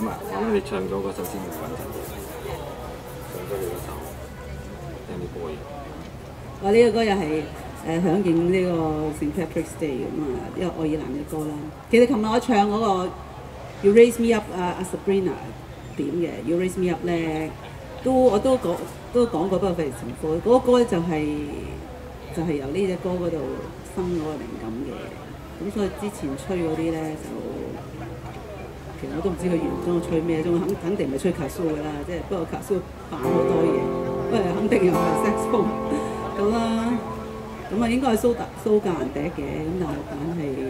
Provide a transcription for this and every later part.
咁啊，咁你唱咗嗰首先會穩陣啲，唱咗你嗰首聽啲歌嘢。 我呢個歌又係響應呢個 St. Patrick's Day 咁啊，一個愛爾蘭嘅歌啦。其實琴日我唱嗰個 You Raise Me Up 阿 Sabrina 點嘅 You Raise Me Up 咧，我都講過，不過費事重複。嗰個歌咧就係由呢隻歌嗰度生嗰個靈感嘅。咁所以之前吹嗰啲咧就其實我都唔知佢原裝吹咩，肯定唔係吹卡蘇㗎啦，即係不過卡蘇扮好多嘢，不過肯定又唔係 saxophone 咁啦。咁啊應該係蘇格蘭笛嘅，咁但係揀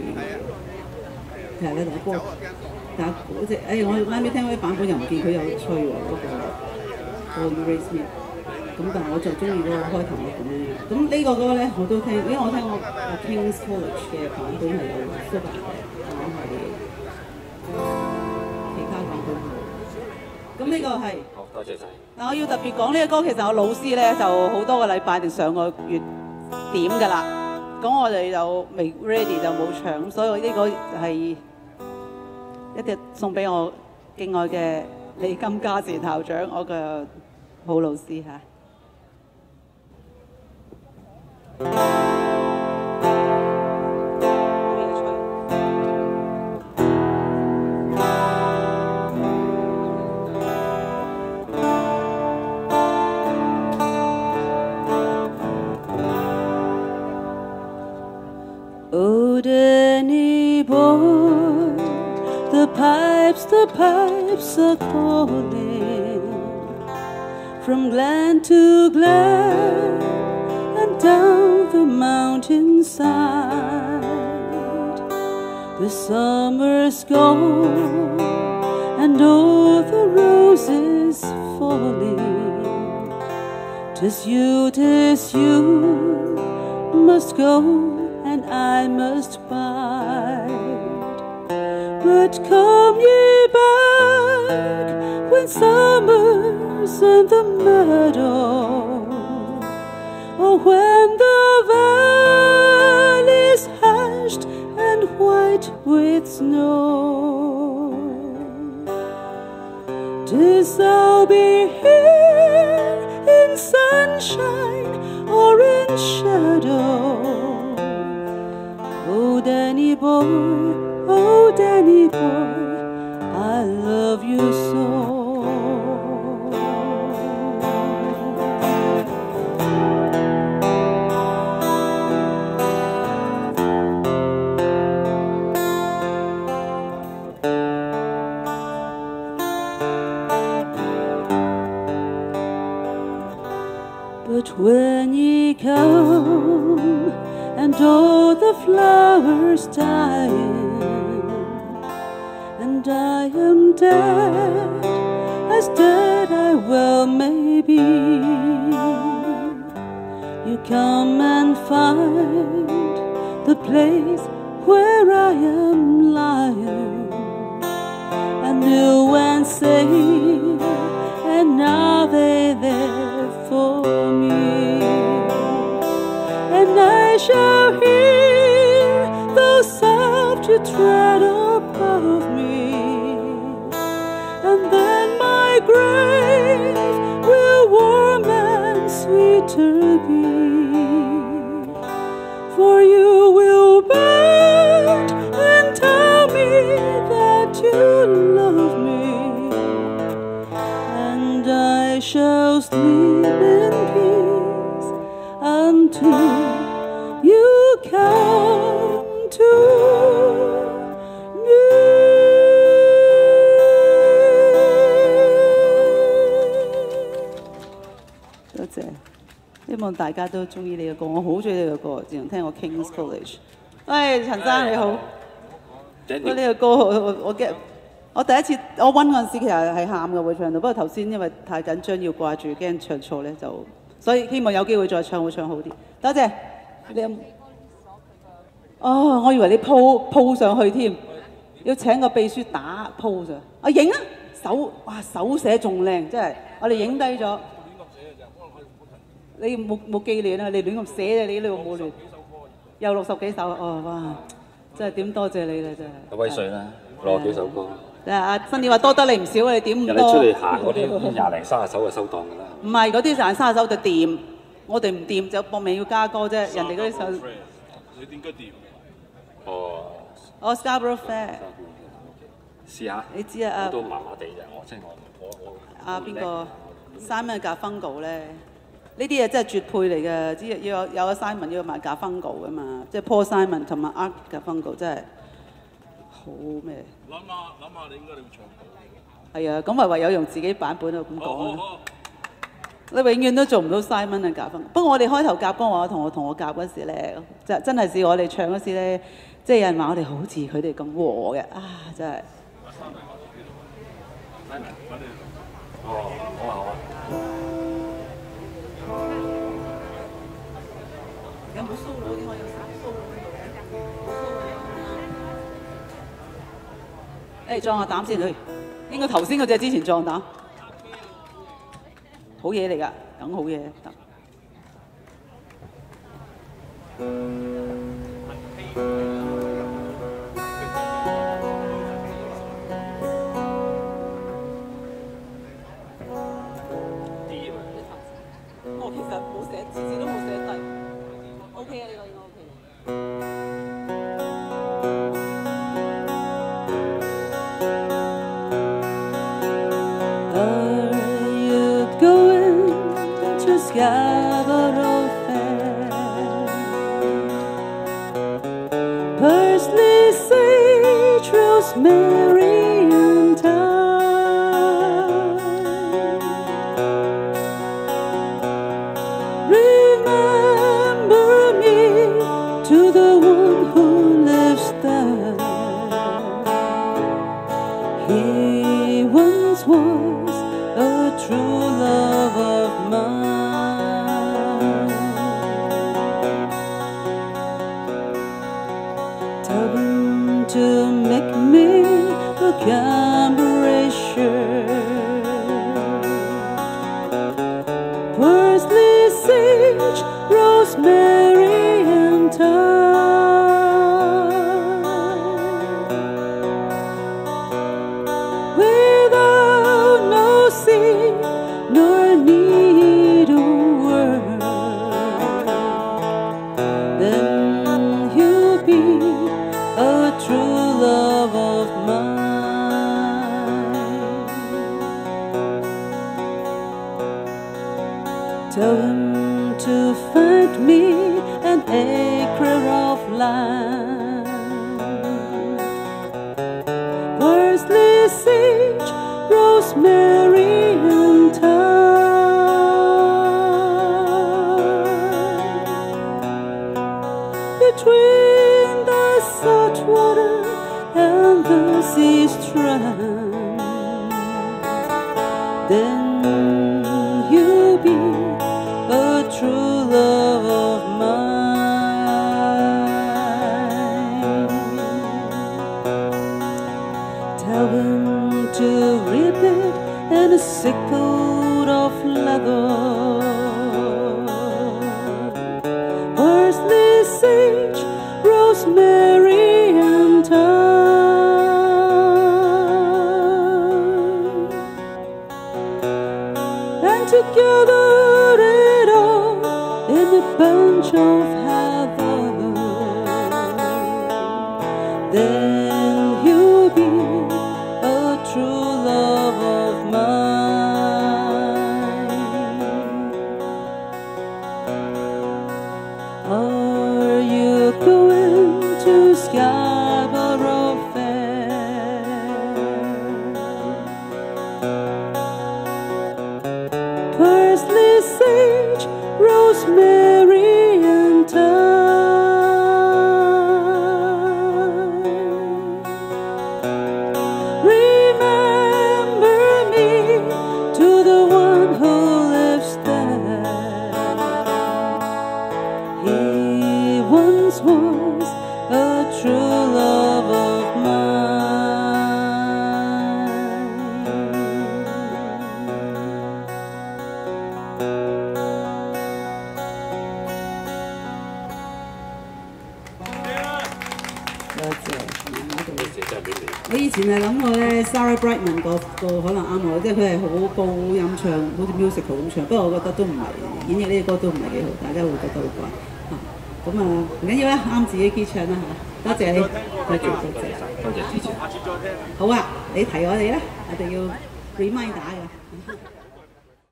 係咧就歌，但係嗰隻我啱啱聽嗰啲版本又唔見佢有吹喎嗰個 You Raise Me。咁但係我就中意嗰個開頭嘅咁樣。咁呢個歌咧我都聽，因為我聽過King's College 嘅版本係有蘇格蘭笛，講係其他版本冇。咁呢個係。 好，多謝晒。 嗱，我要特別講呢個歌，其實我老師咧就好多個禮拜定上個月點㗎啦。咁我哋就未 ready 就冇唱，所以呢個係一隻送俾我敬愛嘅李金嘉善校長，我嘅好老師嚇。Oh, Danny boy, the pipes are calling from glen to glen and down the mountainside. The summer's gone and all the roses falling. 'Tis you must go and I must bide. But come ye back when summer's in the meadow, or when the valley's hushed and white with snow. 'Tis thou be here in sunshine or in shadow. Oh, Danny boy, I love you so. But when ye come and all the flowers dying, and I am dead, as dead I well may be, you come and find the place where I am lying, and new and safe and now they there for me, and I shall hear those soft tread above me, and then my grave will warm and sweeter be, for you will bend and tell me that you love me, and I shall sleep in peace until you come to me. 多謝，希望大家都中意你嘅歌，我好中意你嘅歌，自從聽過 King's College。喂，陳生你好，呢個歌我第一次我温嗰陣時其實係喊嘅會唱到，不過頭先因為太緊張要掛住驚唱錯咧，就所以希望有機會再唱會唱好啲。多謝你有。哦，我以為你鋪上去添，要請個秘書打鋪上。啊影啊，手寫仲靚，真係我哋影低咗。你冇記亂啊？你亂咁寫啫，你呢度冇亂。有60幾首，哦哇！真係點多謝你啦，真係。 威水啦，攞幾首歌。 新年話多得你唔少啊！你點咁人哋多？ 出嚟行嗰啲20零30手就收檔㗎啦。 唔係嗰啲賺30手就掂，我哋唔掂就搏命要加歌啫。人哋嗰啲手， 你點解掂？ 哦， 我 Scarborough Fair， 試下。 你知啊？ 我都麻麻地啫，我真係我。 邊個 Simon Garfunkel 咧？呢啲嘢真係絕配嚟嘅，只要有個 Simon 要埋 Garfunkel 噶嘛，即係 Paul Simon 同埋 Art Garfunkel 真係好咩？ 諗下，你應該你會唱到。 係啊，咁咪唯有用自己版本去咁講啦。你永遠都做唔到 Simon 嘅夾分。不過我哋開頭夾歌話同我夾嗰時咧，真係試我哋唱嗰時咧，即係有人話我哋好似佢哋咁和嘅啊！真係。 哦，好啊好啊。 有冇 solo 啲？我有3 solo 喺度。誒，壯下膽先佢。應該頭先嗰隻之前壯膽。好嘢嚟㗎，梗好嘢得。我其實冇寫，次次都冇寫低。OK 啊，呢個應該 OK。Scarborough Fair, parsley, sage, rosemary, and thyme. Remember me to the one who lives there. He once was a true love of mine. To make me a Cambrai shirt, parsley, sage, rosemary, and thyme. Without no seed nor need of word, then you'll be a true love of mine. Tell him to find me an acre of land, parsley, sage, rosemary, and thyme. Between the salt water and the sea strand, then you'll be a true love of mine. Tell him to rip it in a sick coat of leather, parsley, sage, rosemary, and thyme, and to gather it all in a bunch of heather. Then you'll be a true love of mine. Are you going to Scarborough Fair? Parsley, sage, rosemary, and thyme. 以前係諗過咧，Sarah Brightman 個可能啱我，即係佢係好高音唱，好似 musical 咁唱。不過我覺得都唔係演繹呢個歌都唔係幾好，大家會覺得好怪嚇。咁唔緊要啦，啱自己 key 唱啦嚇。多謝你，多謝多謝支持。 好啊，你提我哋啦，我哋要 remind 打嘅。